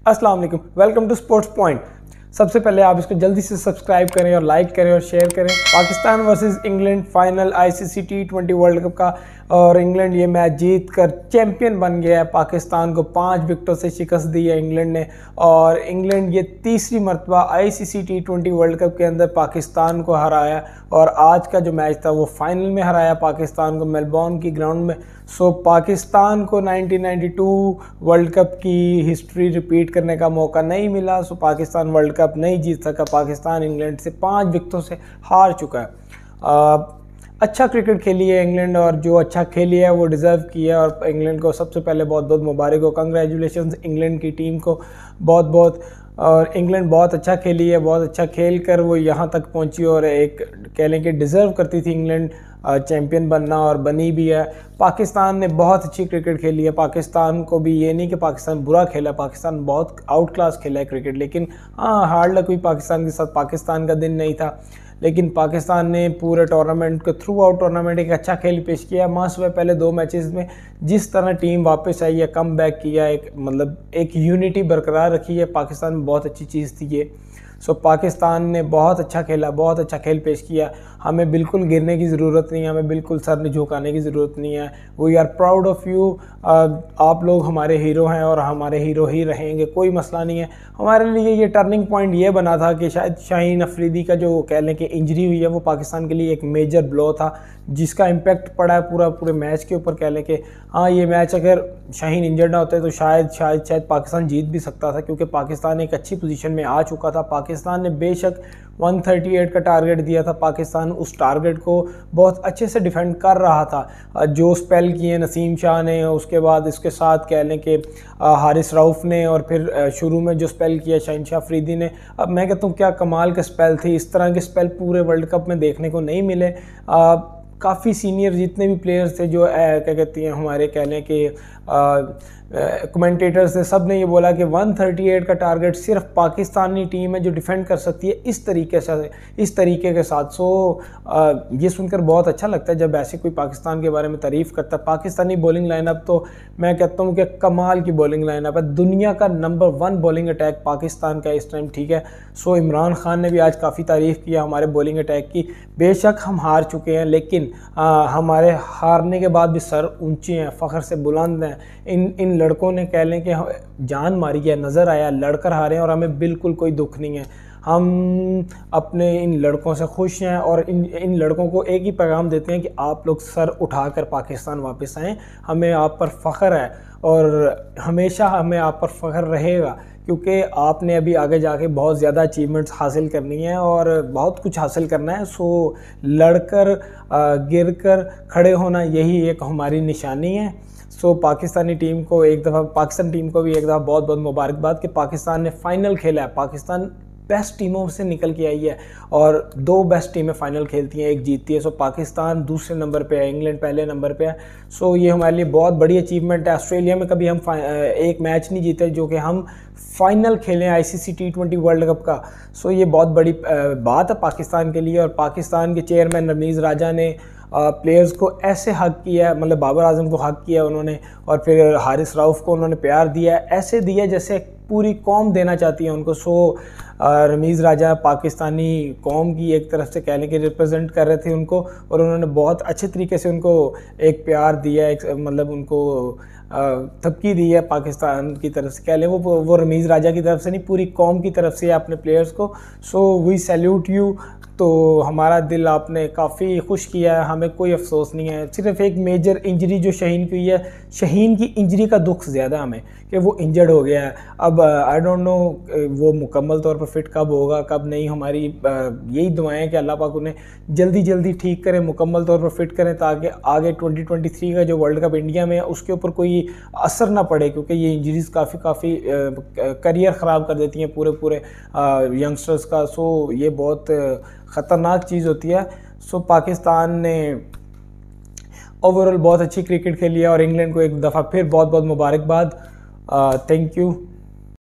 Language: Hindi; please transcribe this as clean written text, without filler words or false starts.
अस्सलाम वालेकुम, वेलकम टू स्पोर्ट्स पॉइंट। सबसे पहले आप इसको जल्दी से सब्सक्राइब करें और लाइक करें और शेयर करें। Pakistan versus England final ICC T20 world cup का, और इंग्लैंड ये मैच जीत कर चैंपियन बन गया है। पाकिस्तान को 5 विकेटों से शिकस्त दी है इंग्लैंड ने, और इंग्लैंड ये तीसरी मरतबा आईसीसी T20 वर्ल्ड कप के अंदर पाकिस्तान को हराया, और आज का जो मैच था वो फाइनल में हराया पाकिस्तान को मेलबोर्न की ग्राउंड में। सो पाकिस्तान को 1992 वर्ल्ड कप की हिस्ट्री रिपीट करने का मौका नहीं मिला। सो पाकिस्तान वर्ल्ड कप नहीं जीत सका। पाकिस्तान इंग्लैंड से 5 विकेटों से हार चुका है। अच्छा क्रिकेट खेली है इंग्लैंड, और जो अच्छा खेली है वो डिज़र्व किया है। और इंग्लैंड को सबसे पहले बहुत बहुत मुबारक हो, कंग्रेचुलेशंस इंग्लैंड की टीम को बहुत बहुत। और इंग्लैंड बहुत अच्छा खेली है, बहुत अच्छा खेल कर वो यहाँ तक पहुँची, और एक कह लें कि डिज़र्व करती थी इंग्लैंड चैम्पियन बनना, और बनी भी है। पाकिस्तान ने बहुत अच्छी क्रिकेट खेली है। पाकिस्तान को भी ये नहीं कि पाकिस्तान बुरा खेला, पाकिस्तान बहुत आउट क्लास खेला है क्रिकेट। लेकिन हाँ, हार्ड लक हुई पाकिस्तान के साथ, पाकिस्तान का दिन नहीं था। लेकिन पाकिस्तान ने पूरे टूर्नामेंट को थ्रू आउट टूर्नामेंट एक अच्छा खेल पेश किया। मस्त हुए पहले 2 मैचेस में जिस तरह टीम वापस आई है, कम बैक किया, एक यूनिटी बरकरार रखी है। पाकिस्तान में बहुत अच्छी चीज़ थी ये। सो पाकिस्तान ने बहुत अच्छा खेला, बहुत अच्छा खेल पेश किया। हमें बिल्कुल गिरने की ज़रूरत नहीं है, हमें बिल्कुल सर झुकाने की ज़रूरत नहीं है। We are proud of you. आप लोग हमारे हीरो हैं और हमारे हीरो ही रहेंगे, कोई मसला नहीं है। हमारे लिए ये टर्निंग पॉइंट ये बना था कि शायद शाहीन अफरीदी का जो कह लें कि इंजरी हुई है वो पाकिस्तान के लिए एक मेजर ब्लो था, जिसका इम्पैक्ट पड़ा है पूरे मैच के ऊपर। कह लें कि हाँ, ये मैच अगर शाहीन इंजर्ड ना होते तो शायद पाकिस्तान जीत भी सकता था, क्योंकि पाकिस्तान एक अच्छी पोजीशन में आ चुका था। पाकिस्तान ने बेशक 138 का टारगेट दिया था, पाकिस्तान उस टारगेट को बहुत अच्छे से डिफेंड कर रहा था। जो स्पेल किए नसीम शाह ने, उसके बाद इसके साथ कह लें कि हारिस रऊफ़ ने, और फिर शुरू में जो स्पेल किया शहनशाह अफरीदी ने। अब मैं कहता हूँ क्या कमाल के स्पेल थे। इस तरह के स्पेल पूरे वर्ल्ड कप में देखने को नहीं मिले। काफ़ी सीनियर जितने भी प्लेयर्स थे, जो क्या कहती हैं हमारे कह लें कि कमेंटेटर्स थे, सब ने ये बोला कि 138 का टारगेट सिर्फ पाकिस्तानी टीम है जो डिफेंड कर सकती है इस तरीके के साथ। सो ये सुनकर बहुत अच्छा लगता है जब ऐसे कोई पाकिस्तान के बारे में तारीफ़ करता है। पाकिस्तानी बॉलिंग लाइनअप तो मैं कहता हूँ कि कमाल की बॉलिंग लाइनअप है। दुनिया का नंबर 1 बॉलिंग अटैक पाकिस्तान का इस टाइम, ठीक है। सो इमरान खान ने भी आज काफ़ी तारीफ़ किया हमारे बॉलिंग अटैक की। बेशक हम हार चुके हैं, लेकिन हमारे हारने के बाद भी सर ऊंचे हैं, फ़ख्र से बुलंद हैं। इन लड़कों ने कह लें कि जान मारी है, नज़र आया, लड़कर हारे हैं, और हमें बिल्कुल कोई दुख नहीं है। हम अपने इन लड़कों से खुश हैं, और इन लड़कों को एक ही पैगाम देते हैं कि आप लोग सर उठाकर पाकिस्तान वापस आएँ। हमें आप पर फ़ख्र है, और हमेशा हमें आप पर फ़ख्र रहेगा, क्योंकि आपने अभी आगे जाके बहुत ज़्यादा अचीवमेंट्स हासिल करनी है और बहुत कुछ हासिल करना है। सो लड़कर गिर कर खड़े होना, यही एक हमारी निशानी है। सो पाकिस्तानी टीम को पाकिस्तान टीम को भी एक दफ़ा बहुत बहुत मुबारकबाद कि पाकिस्तान ने फ़ाइनल खेला है। पाकिस्तान बेस्ट टीमों से निकल के आई है, और 2 बेस्ट टीमें फाइनल खेलती हैं, एक जीतती है। सो पाकिस्तान दूसरे नंबर पे है, इंग्लैंड पहले नंबर पे है। सो ये हमारे लिए बहुत बड़ी अचीवमेंट है। ऑस्ट्रेलिया में कभी हम एक मैच नहीं जीते, जो कि हम फाइनल खेलें आईसीसी T20 वर्ल्ड कप का। सो ये बहुत बड़ी बात है पाकिस्तान के लिए। और पाकिस्तान के चेयरमैन रमीज़ राजा ने प्लेयर्स को ऐसे हक किया, मतलब बाबर आजम को हक किया उन्होंने, और फिर हारिस रऊफ़ को उन्होंने प्यार दिया, ऐसे दिया जैसे पूरी कौम देना चाहती है उनको। सो रमीज़ राजा पाकिस्तानी कौम की एक तरफ से कह लें कि रिप्रेजेंट कर रहे थे उनको, और उन्होंने बहुत अच्छे तरीके से उनको एक प्यार दिया, मतलब उनको थपकी दी है पाकिस्तान की तरफ से, कह लें वो रमीज़ राजा की तरफ से नहीं, पूरी कौम की तरफ से अपने प्लेयर्स को। So we salute you. तो हमारा दिल आपने काफ़ी खुश किया है, हमें कोई अफसोस नहीं है। सिर्फ एक मेजर इंजरी जो शाहीन की हुई है, शाहीन की इंजरी का दुख ज़्यादा हमें कि वो इंजर्ड हो गया है। अब आई डोंट नो वो मुकम्मल तौर पर फिट कब होगा कब नहीं। हमारी यही दुआएं हैं कि अल्लाह पाक उन्हें जल्दी ठीक करें, मुकम्मल तौर पर फिट करें, ताकि आगे 2023 का जो वर्ल्ड कप इंडिया में है उसके ऊपर कोई असर ना पड़े, क्योंकि ये इंजरीज़ काफ़ी करियर ख़राब कर देती हैं पूरे यंगस्टर्स का। सो ये बहुत ख़तरनाक चीज़ होती है। सो पाकिस्तान ने ओवरऑल बहुत अच्छी क्रिकेट खेली है, और इंग्लैंड को एक दफ़ा फिर बहुत बहुत मुबारकबाद। Thank you.